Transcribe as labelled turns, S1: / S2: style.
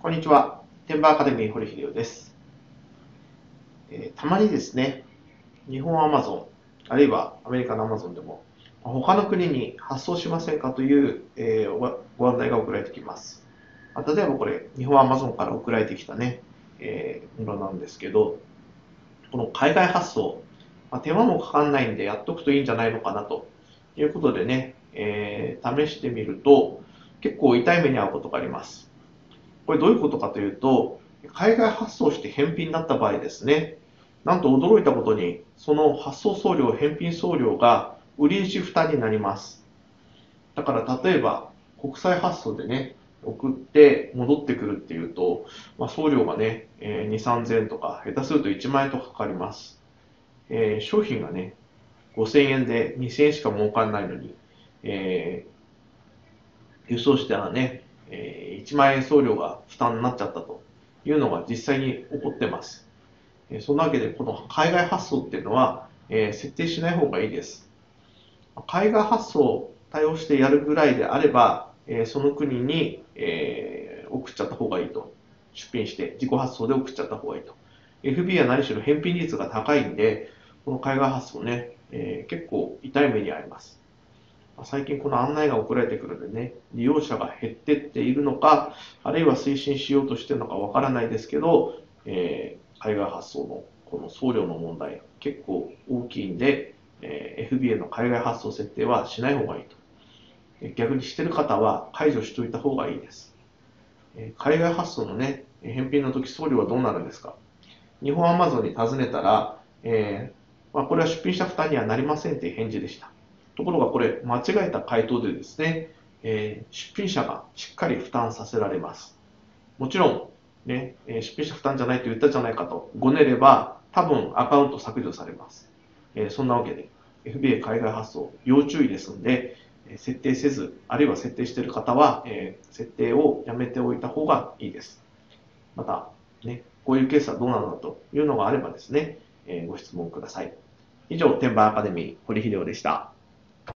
S1: こんにちは。天馬アカデミー堀秀夫です。たまにですね、日本アマゾン、あるいはアメリカのアマゾンでも、他の国に発送しませんかという、ご案内が送られてきます。例えばこれ、日本アマゾンから送られてきたね、ものなんですけど、この海外発送、手間もかかんないんでやっとくといいんじゃないのかなということでね、試してみると、結構痛い目に遭うことがあります。これどういうことかというと、海外発送して返品になった場合ですね、なんと驚いたことに、その発送送料、返品送料が売り主負担になります。だから例えば、国際発送でね、送って戻ってくるっていうと、送料がね、2、3000円とか、下手すると1万円とかかかります。商品がね、5000円で2000円しか儲かんないのに、輸送したらね、1万円送料が負担になっちゃったというのが実際に起こってます。そんなわけで、この海外発送っていうのは、設定しない方がいいです。海外発送を対応してやるぐらいであれば、その国に、送っちゃった方がいいと。出品して自己発送で送っちゃった方がいいと。FBA は何しろ返品率が高いんで、この海外発送ね、結構痛い目に遭います。最近この案内が送られてくるのでね、利用者が減ってっているのか、あるいは推進しようとしているのかわからないですけど、海外発送のこの送料の問題、結構大きいんで、FBA の海外発送設定はしない方がいいと。逆にしてる方は解除しておいた方がいいです。海外発送のね、返品の時送料はどうなるんですか？日本アマゾンに尋ねたら、これは出品した負担にはなりませんという返事でした。ところがこれ、間違えた回答でですね、出品者がしっかり負担させられます。もちろん、ね、出品者負担じゃないと言ったじゃないかとごねれば、多分アカウント削除されます。そんなわけで、FBA 海外発送、要注意ですので、設定せず、あるいは設定している方は、設定をやめておいた方がいいです。また、ね、こういうケースはどうなのだというのがあればですね、ご質問ください。以上、天馬アカデミー、堀秀夫でした。